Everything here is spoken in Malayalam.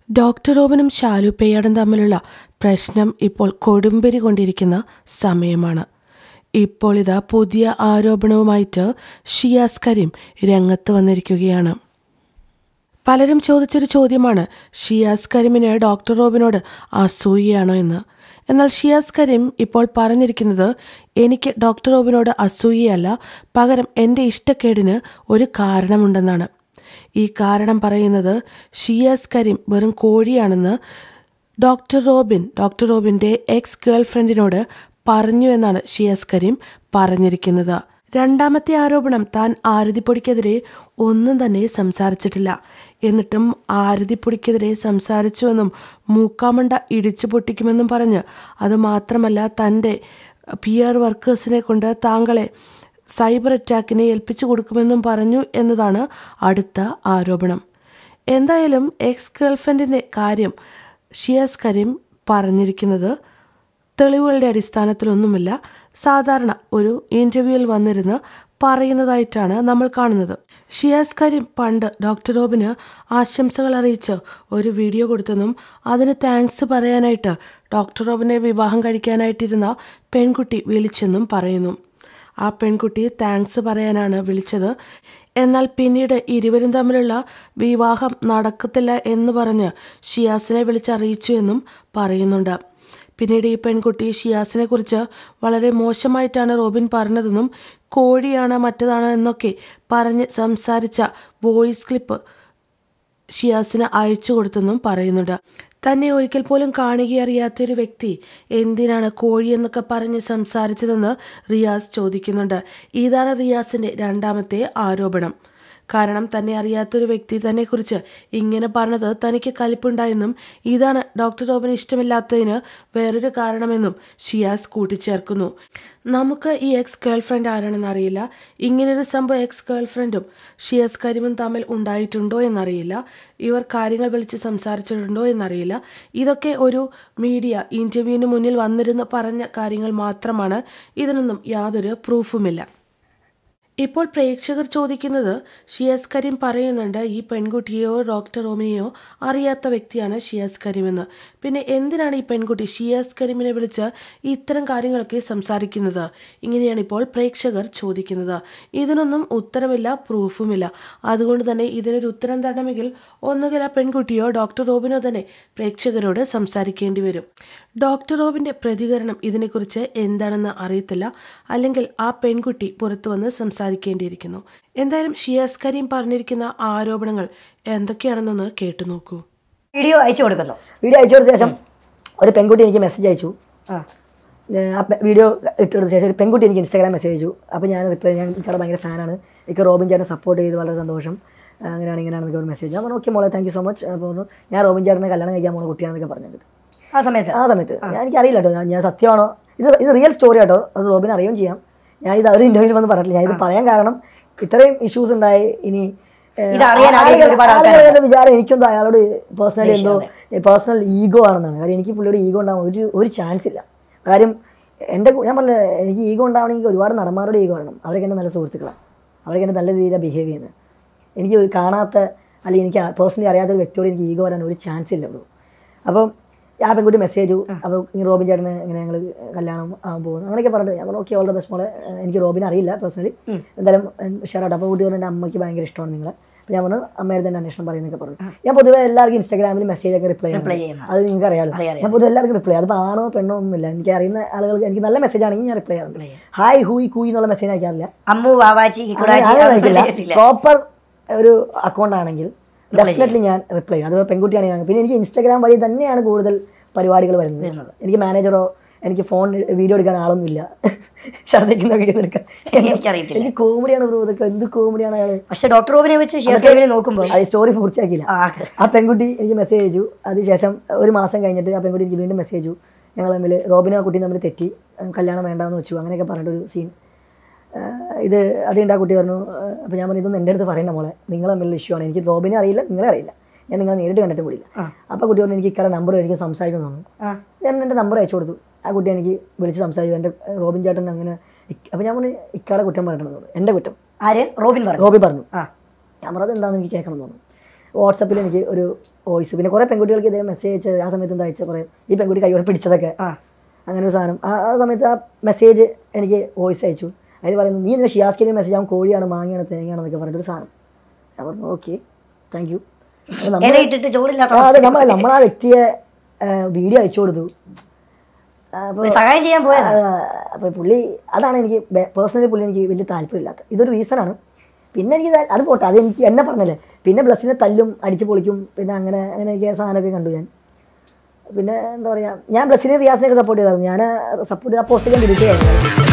ഡോക്ടർ റോബിനും ഷാലു പെയ്യാടും തമ്മിലുള്ള പ്രശ്നം ഇപ്പോൾ കൊടുമ്പിരി കൊണ്ടിരിക്കുന്ന സമയമാണ്. ഇപ്പോൾ ഇതാ പുതിയ ആരോപണവുമായിട്ട് ഷിയാസ് കരീം രംഗത്ത് വന്നിരിക്കുകയാണ്. പലരും ചോദിച്ചൊരു ചോദ്യമാണ് ഷിയാസ് കരീമിന് ഡോക്ടർ റോബിനോട് അസൂയയാണോ എന്ന്. എന്നാൽ ഷിയാസ് കരീം ഇപ്പോൾ പറഞ്ഞിരിക്കുന്നത് എനിക്ക് ഡോക്ടർ റോബിനോട് അസൂയയല്ല, പകരം എൻ്റെ ഇഷ്ടക്കേടിന് ഒരു കാരണമുണ്ടെന്നാണ്. ഈ കാരണം പറയുന്നത് ഷിയാസ് കരീം വെറും കോഴിയാണെന്ന് ഡോക്ടർ റോബിൻ്റെ എക്സ് ഗേൾ ഫ്രണ്ടിനോട് പറഞ്ഞു എന്നാണ് ഷിയാസ് കരീം പറഞ്ഞിരിക്കുന്നത്. രണ്ടാമത്തെ ആരോപണം, താൻ ആരതിപ്പൊടിക്കെതിരെ ഒന്നും തന്നെ സംസാരിച്ചിട്ടില്ല, എന്നിട്ടും ആരതിപ്പൊടിക്കെതിരെ സംസാരിച്ചുവെന്നും മൂക്കാമണ്ട ഇടിച്ചു പൊട്ടിക്കുമെന്നും പറഞ്ഞ് അതുമാത്രമല്ല തൻ്റെ PR വർക്കേഴ്സിനെ കൊണ്ട് താങ്കളെ സൈബർ അറ്റാക്കിനെ ഏൽപ്പിച്ചു കൊടുക്കുമെന്നും പറഞ്ഞു എന്നതാണ് അടുത്ത ആരോപണം. എന്തായാലും എക്സ് ഗേൾഫ്രണ്ടിൻ്റെ കാര്യം ഷിയാസ് കരീം പറഞ്ഞിരിക്കുന്നത് തെളിവുകളുടെ അടിസ്ഥാനത്തിലൊന്നുമില്ല, സാധാരണ ഒരു ഇൻ്റർവ്യൂവിൽ വന്നിരുന്ന് പറയുന്നതായിട്ടാണ് നമ്മൾ കാണുന്നത്. ഷിയാസ് കരീം പണ്ട് ഡോക്ടർ റോബിന് ആശംസകൾ അറിയിച്ച് ഒരു വീഡിയോ കൊടുത്തെന്നും അതിന് താങ്ക്സ് പറയാനായിട്ട് ഡോക്ടർ റോബിനെ വിവാഹം കഴിക്കാനായിട്ടിരുന്ന പെൺകുട്ടി വിളിച്ചെന്നും പറയുന്നു. ആ പെൺകുട്ടി താങ്ക്സ് പറയാനാണ് വിളിച്ചത്. എന്നാൽ പിന്നീട് ഇരുവരും തമ്മിലുള്ള വിവാഹം നടക്കത്തില്ല എന്ന് പറഞ്ഞ് ഷിയാസിനെ വിളിച്ചറിയിച്ചു എന്നും പറയുന്നുണ്ട്. പിന്നീട് ഈ പെൺകുട്ടി ഷിയാസിനെ കുറിച്ച് വളരെ മോശമായിട്ടാണ് റോബിൻ പറഞ്ഞതെന്നും കോഴിയാണ് മറ്റതാണ് എന്നൊക്കെ പറഞ്ഞ് സംസാരിച്ച വോയിസ് ക്ലിപ്പ് ഷിയാസിന് അയച്ചു കൊടുത്തെന്നും പറയുന്നുണ്ട്. തന്നെ ഒരിക്കൽ പോലും കാണുകയറിയാത്തൊരു വ്യക്തി എന്തിനാണ് കോഴി എന്നൊക്കെ പറഞ്ഞ് സംസാരിച്ചതെന്ന് റിയാസ് ചോദിക്കുന്നുണ്ട്. ഇതാണ് റിയാസിൻ്റെ രണ്ടാമത്തെ ആരോപണം. കാരണം തന്നെ അറിയാത്തൊരു വ്യക്തി തന്നെക്കുറിച്ച് ഇങ്ങനെ പറഞ്ഞത് തനിക്ക് കലിപ്പുണ്ടായെന്നും ഇതാണ് ഡോക്ടർ റോബിന് ഇഷ്ടമില്ലാത്തതിന് വേറൊരു കാരണമെന്നും ഷിയാസ് കൂട്ടിച്ചേർക്കുന്നു. നമുക്ക് ഈ എക്സ് ഗേൾഫ്രണ്ട് ആരാണെന്ന് അറിയില്ല. ഇങ്ങനൊരു സംഭവം എക്സ് ഗേൾഫ്രണ്ടും ഷിയാസ് കരീമും തമ്മിൽ ഉണ്ടായിട്ടുണ്ടോ എന്നറിയില്ല. ഇവർ കാര്യങ്ങൾ വിളിച്ച് സംസാരിച്ചിട്ടുണ്ടോ എന്നറിയില്ല. ഇതൊക്കെ ഒരു മീഡിയ ഇൻ്റർവ്യൂവിന് മുന്നിൽ വന്നിരുന്ന് പറഞ്ഞ കാര്യങ്ങൾ മാത്രമാണ്. ഇതിനൊന്നും യാതൊരു പ്രൂഫുമില്ല. ഇപ്പോൾ പ്രേക്ഷകർ ചോദിക്കുന്നത്, ഷിയാസ് കരീം പറയുന്നുണ്ട് ഈ പെൺകുട്ടിയെയോ ഡോക്ടർ റോബിനെയോ അറിയാത്ത വ്യക്തിയാണ് ഷിയാസ് കരീം എന്ന്. പിന്നെ എന്തിനാണ് ഈ പെൺകുട്ടി ഷിയാസ് കരീമിനെ വിളിച്ച് ഇത്തരം കാര്യങ്ങളൊക്കെ സംസാരിക്കുന്നത്? ഇങ്ങനെയാണ് ഇപ്പോൾ പ്രേക്ഷകർ ചോദിക്കുന്നത്. ഇതിനൊന്നും ഉത്തരമില്ല, പ്രൂഫുമില്ല. അതുകൊണ്ട് തന്നെ ഇതിനൊരു ഉത്തരം തരണമെങ്കിൽ ഒന്നുകിൽ ആ പെൺകുട്ടിയോ ഡോക്ടർ റോബിനോ തന്നെ പ്രേക്ഷകരോട് സംസാരിക്കേണ്ടി വരും. ഡോക്ടർ റോബിൻ്റെ പ്രതികരണം ഇതിനെക്കുറിച്ച് എന്താണെന്ന് അറിയത്തില്ല, അല്ലെങ്കിൽ ആ പെൺകുട്ടി പുറത്തു വന്ന് സംസാരിക്കേണ്ടിയിരിക്കുന്നു. എന്തായാലും ഷിയാസ് കരീം പറഞ്ഞിരിക്കുന്ന ആരോപണങ്ങൾ എന്തൊക്കെയാണെന്നൊന്ന് കേട്ടു നോക്കൂ. വീഡിയോ അയച്ചു കൊടുക്കുന്നു. വീഡിയോ അയച്ചു കൊടുത്ത ശേഷം ഒരു പെൺകുട്ടി എനിക്ക് മെസ്സേജ് അയച്ചു. വീഡിയോ ഇട്ടെടുത്ത ശേഷം ഒരു പെൺകുട്ടി എനിക്ക് ഇൻസ്റ്റാഗ്രാം മെസ്സേജ് അയച്ചു. അപ്പോൾ ഞാൻ റിപ്ലൈ, ഞാൻ ഇയാളുടെ ഭയങ്കര ഫാനാണ്, എനിക്ക് റോബിൻ ചേട്ടനെ സപ്പോർട്ട് ചെയ്ത് വളരെ സന്തോഷം, അങ്ങനെയാണ് ഇങ്ങനെയാണെന്നൊക്കെ ഒരു മെസ്സേജ്. ഞാൻ പറഞ്ഞു ഓക്കെ മോളെ, താങ്ക് യു സോ മച്ച്. അപ്പോൾ ഞാൻ റോബിൻ ചേട്ടനെ കല്യാണം കഴിക്കാൻ പോകുന്ന കുട്ടിയാണെന്നൊക്കെ പറഞ്ഞത്. ആ സമയത്ത് എനിക്കറിയില്ല കേട്ടോ, ഞാൻ സത്യമാണോ ഇത് റിയൽ സ്റ്റോറി കേട്ടോ, അത് റോബിൻ അറിയുകയും ചെയ്യാം. ഞാനിത് ഒരു ഇൻ്റർവ്യൂവിൽ വന്ന് പറഞ്ഞിട്ടില്ല. ഞാനിത് പറയാൻ കാരണം ഇത്രയും ഇഷ്യൂസ് ഉണ്ടായി. ഇനി വിചാരം എനിക്കെന്തോ അയാളോട് പേഴ്സണലി എന്തോ പേഴ്സണൽ ഈഗോ ആണെന്നാണ്. കാര്യം എനിക്ക് പുള്ളിയോട് ഈഗോ ഉണ്ടാവാൻ ഒരു ചാൻസ് ഇല്ല. കാര്യം ഞാൻ പറഞ്ഞ എനിക്ക് ഈഗോ ഉണ്ടാവണമെങ്കിൽ ഒരുപാട് നടന്മാരുടെ ഈഗോ വരണം. അവരൊക്കെ എൻ്റെ നല്ല സുഹൃത്തുക്കളാണ്, അവരൊക്കെ എൻ്റെ നല്ല രീതിയിലാണ് ബിഹേവ് ചെയ്യുന്നത്. എനിക്ക് കാണാത്ത അല്ലെങ്കിൽ എനിക്ക് പേഴ്സണലി അറിയാത്തൊരു വ്യക്തിയോട് എനിക്ക് ഈഗോ വരാൻ ഒരു ചാൻസ് ഇല്ല ഉള്ളൂ. അപ്പം ആ പെൺകുട്ടി മെസ്സേജ്, അപ്പോൾ റോബിൻ ചേട്ടന് ഇങ്ങനെ ഞങ്ങൾ കല്യാണം ആകാൻ പോകുന്നു അങ്ങനെയൊക്കെ പറഞ്ഞിട്ട് ഞാൻ പറഞ്ഞു ഓക്കെ ഓൾ ദ ബെസ്റ്റ് മോളെ, എനിക്ക് റോബിനെ അറിയില്ല പേഴ്സണലി, എന്തായാലും ഷെയറായിട്ട്. അപ്പോൾ കുട്ടി പറഞ്ഞു എൻ്റെ അമ്മയ്ക്ക് ഭയങ്കര ഇഷ്ടമാണ് നിങ്ങളെ. അപ്പോൾ ഞാൻ പറഞ്ഞു അമ്മയുടെ തന്നെ അന്വേഷണം പറയുന്നൊക്കെ പറഞ്ഞു. ഞാൻ പൊതുവെ എല്ലാവർക്കും ഇൻസ്റ്റാഗ്രാമിൽ മെസ്സേജൊക്കെ റിപ്ലൈ ചെയ്യണം, അത് നിങ്ങൾക്ക് അറിയാമല്ലോ. ഞാൻ പൊതുവെ എല്ലാവർക്കും റിപ്ലൈ, അതിപ്പോൾ ആണോ പെണ്ണോ ഒന്നുമില്ല. എനിക്ക് അറിയുന്ന ആളുകൾക്ക് എനിക്ക് നല്ല മെസ്സേജ് ആണെങ്കിൽ ഞാൻ റിപ്ലൈ ചെയ്യാറുണ്ട്. ഹായ് ഹൂയ് കൂയ് എന്നുള്ള മെസ്സേജ് അയക്കാറില്ല. പ്രോപ്പർ ഒരു അക്കൗണ്ട് ആണെങ്കിൽ ഡെഫിനറ്റ്ലി ഞാൻ റിപ്ലൈ ചെയ്യും. അത് പെൺകുട്ടിയാണെങ്കിൽ. പിന്നെ എനിക്ക് ഇൻസ്റ്റാഗ്രാം വഴി തന്നെയാണ് കൂടുതൽ പരിപാടികൾ വരുന്നത്. എനിക്ക് മാനേജറോ എനിക്ക് ഫോൺ വീഡിയോ എടുക്കാൻ ആളൊന്നുമില്ല, ഛർദ്ദിക്കുന്ന വീഡിയോ എടുക്കാൻ എനിക്കറിയത്തില്ല. എനിക്ക് കോമഡിയാണ് ബ്രോ, ഇതൊക്കെ എന്ത് കോമഡിയാണ് അയാൾ. പക്ഷേ ഡോക്ടർ റോബിനെ വെച്ച് നോക്കുമ്പോൾ അത് സ്റ്റോറി പൂർത്തിയാക്കിയില്ല. ആ പെൺകുട്ടി എനിക്ക് മെസ്സേജ് അയച്ചു. അതിനുശേഷം ഒരു മാസം കഴിഞ്ഞിട്ട് ആ പെൺകുട്ടി എനിക്ക് വീണ്ടും മെസ്സേജ് അയച്ചു. ഞങ്ങൾ തമ്മിൽ റോബിനും ആ കുട്ടിയും തമ്മിൽ തെറ്റി, കല്യാണം വേണ്ടാന്ന് വെച്ചു, അങ്ങനെയൊക്കെ പറഞ്ഞിട്ടൊരു സീൻ. അതുകൊണ്ട് ആ കുട്ടി പറഞ്ഞു, അപ്പോൾ ഞാൻ പറഞ്ഞു ഇതൊന്നും എൻ്റെ അടുത്ത് പറയണ്ട മോളെ, നിങ്ങൾ തമ്മിലുള്ള ഇഷ്യൂ ആണ്, എനിക്ക് റോബിനെ അറിയില്ല, നിങ്ങളെ അറിയില്ല, ഞാൻ നിങ്ങളെ നേരിട്ട് കണ്ടിട്ട് കൂടിയില്ല. അപ്പോൾ കുട്ടി പറഞ്ഞു എനിക്ക് ഇക്കടെ നമ്പർ എനിക്ക് സംസാരിക്കുന്നു തോന്നുന്നു. ഞാൻ എൻ്റെ നമ്പർ അയച്ചു കൊടുത്തു. ആ കുട്ടി എനിക്ക് വിളിച്ച് സംസാരിച്ചു, എൻ്റെ റോബിൻ ചേട്ടൻ അങ്ങനെ. അപ്പോൾ ഞാൻ പറഞ്ഞു ഇക്കാടെ കുറ്റം പറയണമെന്ന് തോന്നുന്നു, എൻ്റെ കുറ്റം. ആര്? റോബിൻ പറഞ്ഞു. ഞാൻ പറഞ്ഞത് എന്താണെന്ന് എനിക്ക് കേൾക്കണം തോന്നുന്നു. വാട്സപ്പിൽ എനിക്ക് ഒരു വോയിസ്, പിന്നെ കുറേ പെൺകുട്ടികൾക്ക് ഇതേ മെസ്സേജ് അയച്ചത് ആ സമയത്ത് എന്താ അയച്ച കുറേ ഈ പെൺകുട്ടി കൈയോടെ പിടിച്ചതൊക്കെ അങ്ങനെ ഒരു സാധനം ആ സമയത്ത് ആ മെസ്സേജ് എനിക്ക് വോയിസ് അയച്ചു. അതിൽ പറയുന്നത് നീ എന്നെ ഷിയാസ്കിൻ്റെ മെസ്സേജ് ആവും കോഴിയാണ് മാങ്ങയാണ് തേങ്ങയാണെന്നൊക്കെ പറഞ്ഞിട്ടൊരു സാധനം. ഞാൻ പറഞ്ഞു ഓക്കെ താങ്ക് യു. അതെ നമ്മൾ ആ വ്യക്തിയെ വീഡിയോ അയച്ചു കൊടുത്തു. സഹായം ചെയ്യാൻ പോയത്. അപ്പോൾ പുള്ളി അതാണ് എനിക്ക് പേഴ്സണലി പുള്ളി എനിക്ക് വലിയ താല്പര്യമില്ലാത്ത ഇതൊരു റീസണാണ്. പിന്നെ എനിക്ക് അത് പോട്ടെ, അത് എനിക്ക് എന്നെ പറഞ്ഞല്ലേ. പിന്നെ ബ്ലസ്സിനെ തല്ലും അടിച്ച് പൊളിക്കും, പിന്നെ അങ്ങനെ എനിക്ക് സാധനമൊക്കെ കണ്ടു ഞാൻ. പിന്നെ എന്താ പറയുക, ഞാൻ ബ്ലസ്സിനെ റിയാസിനെയൊക്കെ സപ്പോർട്ട് ചെയ്തായിരുന്നു. ഞാൻ സപ്പോർട്ട് ചെയ്ത പോസ്റ്റ് ഞാൻ ഡിലീറ്റ് ചെയ്യായിരുന്നു.